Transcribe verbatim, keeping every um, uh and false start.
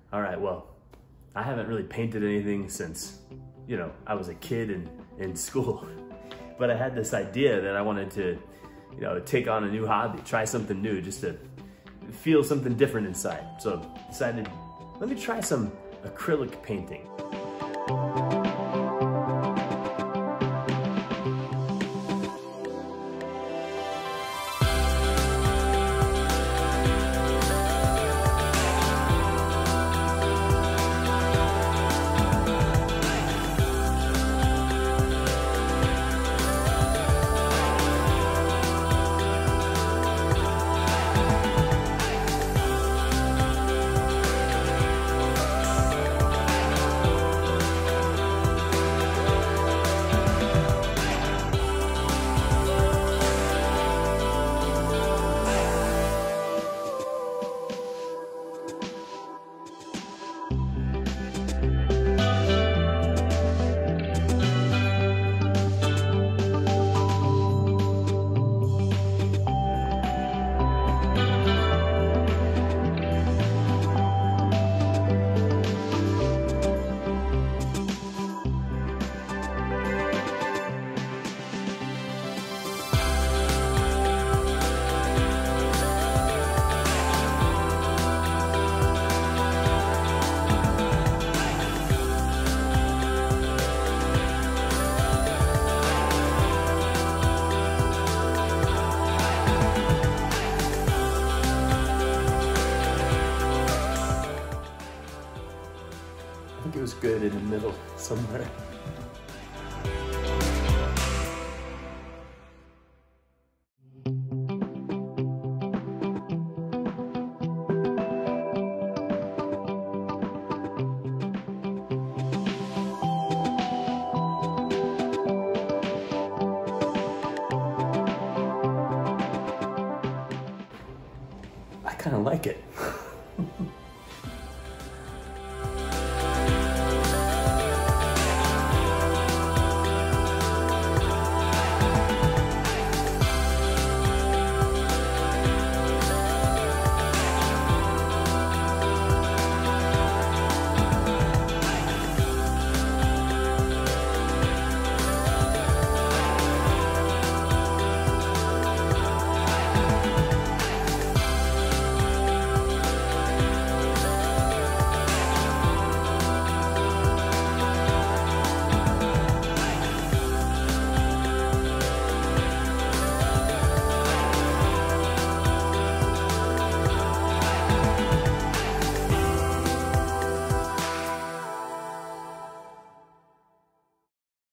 All right, well, I haven't really painted anything since, you know, I was a kid in, in school. But I had this idea that I wanted to, you know, take on a new hobby, try something new, just to feel something different inside. So I decided, let me try some acrylic painting. I think it was good in the middle somewhere. I kind of like it.